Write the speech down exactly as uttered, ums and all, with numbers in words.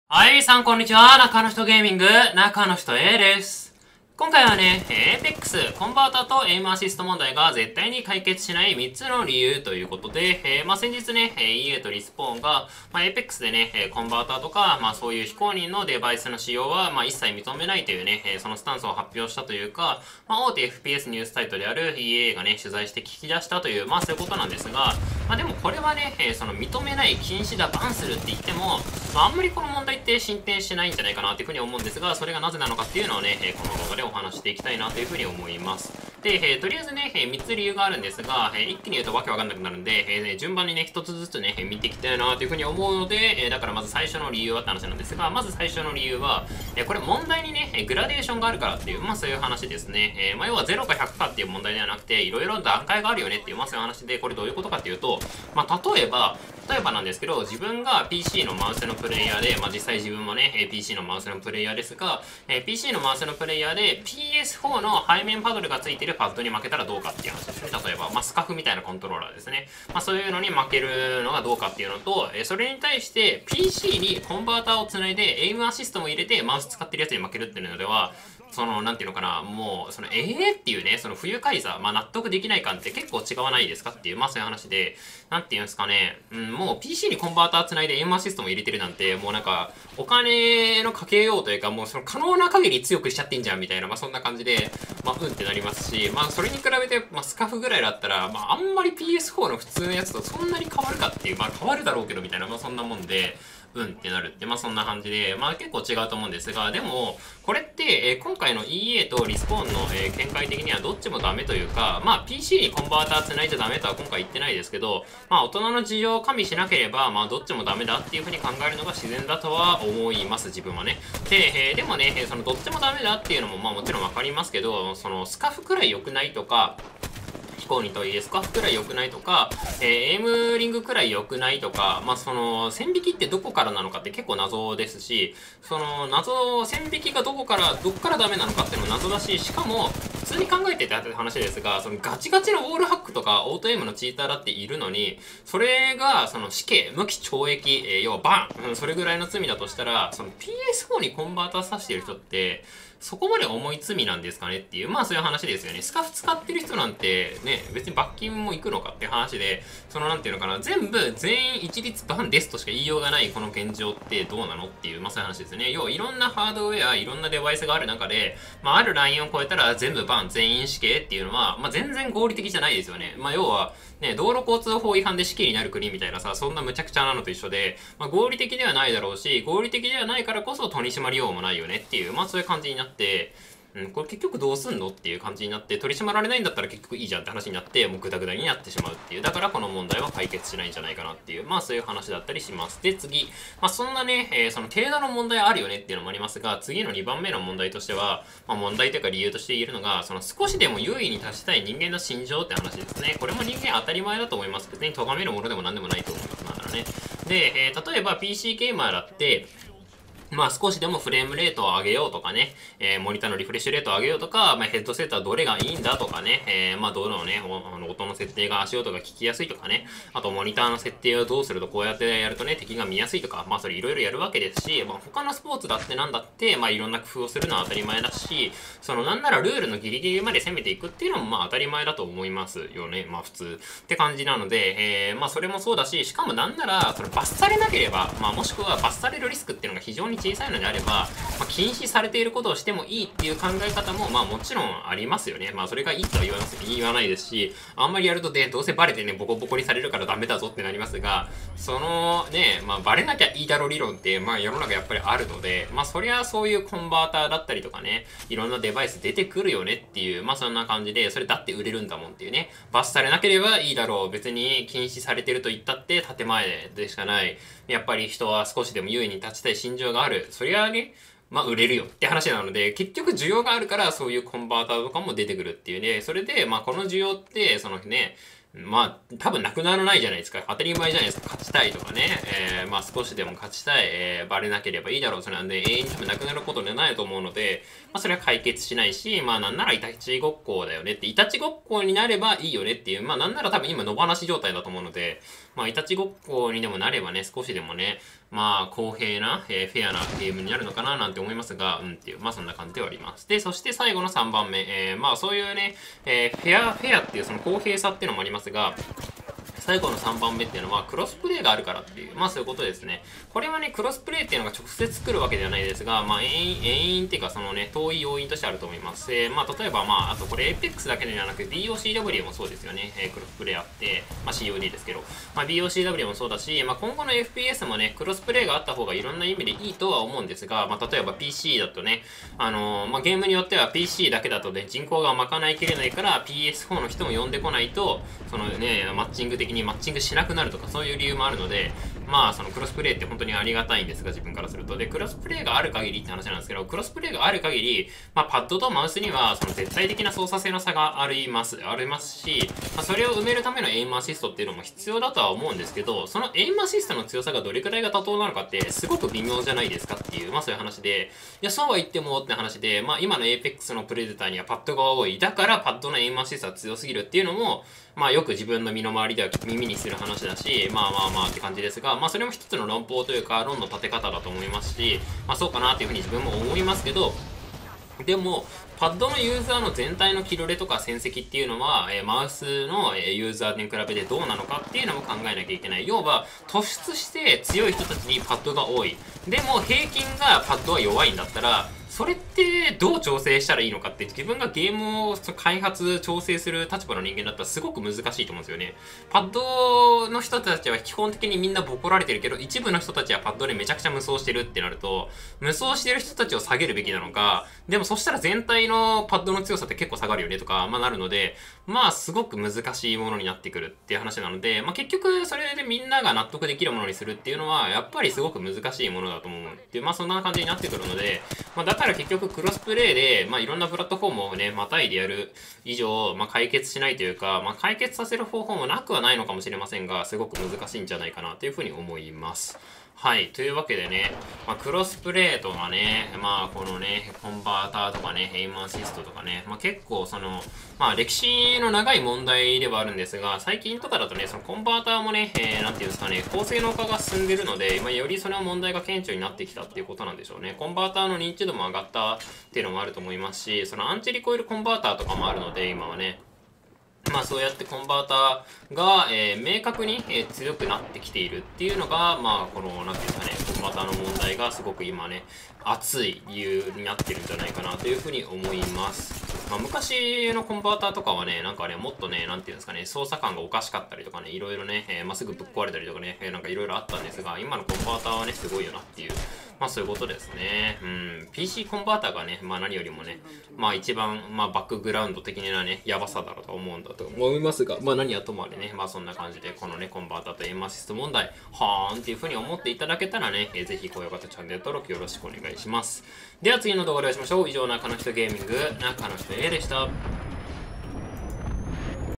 はい、さんこんにちは。中の人ゲーミング、中の人 A です。今回はね、エーペックス、コンバータとエイムアシスト問題が絶対に解決しないみっつの理由ということで、えー、まあ先日ね、イーエー とリスポーンが、まあ エーペックス でね、コンバータとか、まあそういう非公認のデバイスの使用は、まあ一切認めないというね、そのスタンスを発表したというか、まあ大手 エフピーエス ニュースサイトである イーエー がね、取材して聞き出したという、まあそういうことなんですが、まあでもこれはね、その認めない、禁止だ、バンするって言っても、まああんまりこの問題って進展してないんじゃないかなというふうに思うんですが、それがなぜなのかっていうのをね、この動画でお話していきたいなというふうに思います。で、えー、とりあえずね、えー、みっつ理由があるんですが、えー、一気に言うとわけわかんなくなるんで、えーね、順番にね、ひとつずつね、見ていきたいなというふうに思うので、えー、だからまず最初の理由はって話なんですが、まず最初の理由は、えー、これ問題にね、グラデーションがあるからっていう、まあそういう話ですね。えー、まあ要はゼロかひゃくかっていう問題ではなくて、いろいろ段階があるよねっていう、まあそういう話で、これどういうことかっていうと、まあ例えば、例えばなんですけど、自分が ピーシー のマウスのプレイヤーで、まあ実際自分もね、ピーシー のマウスのプレイヤーですが、えー、ピーシー のマウスのプレイヤーで ピーエスフォー の背面パドルがついてるパッドに負けたらどうかっていう話ですね。例えば、まあ、スカフみたいなコントローラーですね。まあ、そういうのに負けるのがどうかっていうのと、えー、それに対して ピーシー にコンバーターをつないで、エイムアシストも入れてマウス使ってるやつに負けるっていうのでは、その、なんていうのかな、もう、その、ええー、っていうね、その不愉快さ、まあ納得できない感って結構違わないですかっていう、まあそういう話で、なんていうんですかね、うん、もう ピーシー にコンバーターつないでエイムアシストも入れてるなんて、もうなんか、お金のかけようというか、もうその可能な限り強くしちゃってんじゃんみたいな、まあそんな感じで、まあうんってなりますし、まあそれに比べて、まあスカフぐらいだったら、まああんまり ピーエスフォー の普通のやつとそんなに変わるかっていう、まあ変わるだろうけどみたいな、まあそんなもんで、うんってなるって、まあそんな感じで、まあ結構違うと思うんですが、でも、これって、えー、今回の イーエー とリスポーンの、えー、見解的にはどっちもダメというか、まあ ピーシー にコンバーター繋いじゃダメとは今回言ってないですけど、まあ大人の事情を加味しなければ、まあどっちもダメだっていうふうに考えるのが自然だとは思います、自分はね。で、えー、でもね、そのどっちもダメだっていうのもまあもちろんわかりますけど、そのスカフくらい良くないとか、非公認とはいえスカフくらい良くないとか、えー、エイムリングくらい良くないとか、まあ、その、線引きってどこからなのかって結構謎ですし、その、謎、線引きがどこから、どこからダメなのかっていうのも謎だし、しかも、普通に考えてて話ですが、そのガチガチのウォールハックとかオートエイムのチーターだっているのに、それが、その死刑、無期懲役、えー、要はバン、うん、それぐらいの罪だとしたら、その ピーエスフォー にコンバーターさせてる人って、そこまで重い罪なんですかねっていう、まあそういう話ですよね。スカフ使ってる人なんて、ね、別に罰金も行くのかっていう話で、そのなんていうのかな、全部全員一律バンですとしか言いようがないこの現状ってどうなのっていう、まあそういう話ですね。要はいろんなハードウェア、いろんなデバイスがある中で、まああるラインを超えたら全部バン、全員死刑っていうのは、まあ全然合理的じゃないですよね。まあ要は、ね、道路交通法違反で死刑になる国みたいなさ、そんな無茶苦茶なのと一緒で、まあ合理的ではないだろうし、合理的ではないからこそ取り締まりようもないよねっていう、まあそういう感じになって、うん、これ結局どうすんのっていう感じになって、取り締まられないんだったら結局いいじゃんって話になって、もうグダグダになってしまうっていう。だからこの問題は解決しないんじゃないかなっていう、まあそういう話だったりします。で、次。まあそんなね、えー、その程度の問題あるよねっていうのもありますが、次のにばんめの問題としては、まあ問題というか理由として言えるのが、その少しでも優位に達したい人間の心情って話ですね。これも人間当たり前だと思います。別に咎めるものでも何でもないと思います。だからね。で、えー、例えば ピーシー ゲーマーだって、まあ少しでもフレームレートを上げようとかね、えー、モニターのリフレッシュレートを上げようとか、まあヘッドセットはどれがいいんだとかね、えー、まあどのね、あの音の設定が足音が聞きやすいとかね、あとモニターの設定をどうするとこうやってやるとね、敵が見やすいとか、まあそれいろいろやるわけですし、まあ他のスポーツだってなんだって、まあいろんな工夫をするのは当たり前だし、そのなんならルールのギリギリまで攻めていくっていうのもまあ当たり前だと思いますよね、まあ普通って感じなので、えー、まあそれもそうだし、しかもなんなら、その罰されなければ、まあもしくは罰されるリスクっていうのが非常に小さいのであれば、まあ、禁止されていることをしてもいいっていう考え方も、まあもちろんありますよね。まあそれがいいとは言わます、言わないですし、あんまりやるとで、どうせバレてね、ボコボコにされるからダメだぞってなりますが、そのね、まあバレなきゃいいだろ理論って、まあ世の中やっぱりあるので、まあそりゃそういうコンバーターだったりとかね、いろんなデバイス出てくるよねっていう、まあそんな感じで、それだって売れるんだもんっていうね、罰されなければいいだろう、別に禁止されてると言ったって建前でしかない。やっぱり人は少しでも優位に立ちたい心情がある。そりゃね、まあ売れるよって話なので、結局需要があるからそういうコンバーターとかも出てくるっていうね、それで、まあこの需要って、そのね、まあ、多分なくならないじゃないですか。当たり前じゃないですか。勝ちたいとかね。えー、まあ少しでも勝ちたい。えー、バレなければいいだろう。それなんで永遠に多分なくなることではないと思うので、まあそれは解決しないし、まあなんならイタチごっこだよねって、イタチごっこになればいいよねっていう、まあなんなら多分今野放し状態だと思うので、まあイタチごっこにでもなればね、少しでもね、 まあ、公平な、えー、フェアなゲームになるのかななんて思いますが、うんっていう、まあそんな感じではあります。で、そして最後のさんばんめ、えー、まあそういうね、えー、フェア、フェアっていうその公平さっていうのもありますが、最後のさんばんめっていうのはクロスプレイがあるからっていう、まあそういうことですね。これはね、クロスプレイっていうのが直接来るわけではないですが、まあ遠因、遠因っていうかそのね、遠い要因としてあると思います。えー、まあ例えばまあ、あとこれ Apex だけではなく ビーオーシーダブリュー もそうですよね。えー、クロスプレイあって、まあ シーオーディー ですけど、まあ ビーオーシーダブリュー もそうだし、まあ今後の エフピーエス もね、クロスプレイがあった方がいろんな意味でいいとは思うんですが、まあ例えば ピーシー だとね、あのー、まあゲームによっては ピーシー だけだとね、人口が賄いきれないから ピーエスフォー の人も呼んでこないと、そのね、マッチング的にマッチングしなくなるとかそういう理由もあるので、まあそのクロスプレイって本当にありがたいんですが、自分からすると。で、クロスプレイがある限りって話なんですけど、クロスプレイがある限り、まあパッドとマウスにはその絶対的な操作性の差があります、ありますし、まあ、それを埋めるためのエイムアシストっていうのも必要だとは思うんですけど、そのエイムアシストの強さがどれくらいが妥当なのかってすごく微妙じゃないですかっていう、まあそういう話で、いや、そうは言ってもって話で、まあ今の Apex のプレデターにはパッドが多い。だからパッドのエイムアシストは強すぎるっていうのも、まあよく自分の身の回りでは耳にする話だし、まあまあまあって感じですが、まあそれも一つの論法というか論の立て方だと思いますし、まあそうかなっていうふうに自分も思いますけど、でも、パッドのユーザーの全体のキルレとか戦績っていうのは、えー、マウスのユーザーに比べてどうなのかっていうのも考えなきゃいけない。要は、突出して強い人たちにパッドが多い。でも、平均がパッドは弱いんだったら、それってどう調整したらいいのかって自分がゲームを開発調整する立場の人間だったらすごく難しいと思うんですよね。パッドの人たちは基本的にみんなボコられてるけど、一部の人たちはパッドでめちゃくちゃ無双してるってなると、無双してる人たちを下げるべきなのか、でもそしたら全体のパッドの強さって結構下がるよねとか、まあなるので、まあすごく難しいものになってくるっていう話なので、まあ結局それでみんなが納得できるものにするっていうのはやっぱりすごく難しいものだと思うっていう、まあそんな感じになってくるので、まあだから結局クロスプレイで、まあいろんなプラットフォームをね、またいでやる以上、まあ解決しないというか、まあ解決させる方法もなくはないのかもしれませんが、すごく難しいんじゃないかなというふうに思います。はい。というわけでね、まあ、クロスプレイとかね、まあ、このね、コンバーターとかね、エイムアシストとかね、まあ、結構その、まあ、歴史の長い問題ではあるんですが、最近とかだとね、そのコンバーターもね、えー、なんていうんですかね、高性能化が進んでるので、まあ、よりその問題が顕著になってきたっていうことなんでしょうね。コンバーターの認知度も上がったっていうのもあると思いますし、そのアンチリコイルコンバーターとかもあるので、今はね、まあそうやってコンバーターが、えー、明確に、えー、強くなってきているっていうのが、まあこの、なんていうんですかね、コンバーターの問題がすごく今ね、熱い理由になってるんじゃないかなというふうに思います。まあ昔のコンバーターとかはね、なんかね、もっとね、なんていうんですかね、操作感がおかしかったりとかね、いろいろね、えー、まあ、すぐぶっ壊れたりとかね、えー、なんかいろいろあったんですが、今のコンバーターはね、すごいよなっていう。まあそういうことですね。うん。ピーシー コンバーターがね、まあ何よりもね、まあ一番、まあバックグラウンド的なね、やばさだろうと思うんだと思いますが、まあ何はともあれね、まあそんな感じで、このね、コンバーターとエイムアシスト問題、はーんっていう風に思っていただけたらね、えー、ぜひ高評価とチャンネル登録よろしくお願いします。では次の動画でお会いしましょう。以上、中の人ゲーミング、中の人 A でした。